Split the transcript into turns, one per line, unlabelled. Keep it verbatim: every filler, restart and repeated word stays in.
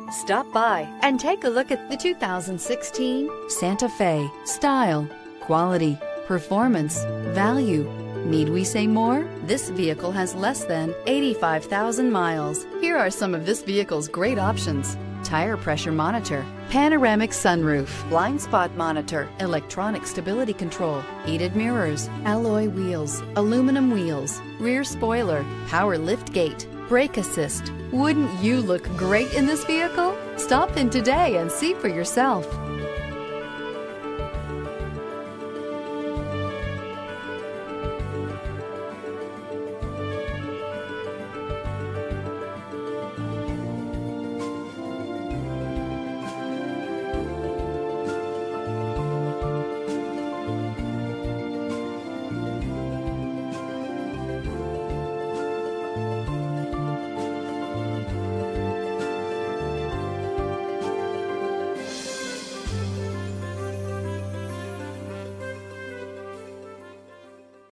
Stop by and take a look at the two thousand sixteen Santa Fe. Style, quality, performance, value. Need we say more? This vehicle has less than eighty-five thousand miles. Here are some of this vehicle's great options: tire pressure monitor, panoramic sunroof, blind spot monitor, electronic stability control, heated mirrors, alloy wheels, aluminum wheels, rear spoiler, power lift gate, brake assist. Wouldn't you look great in this vehicle? Stop in today and see for yourself.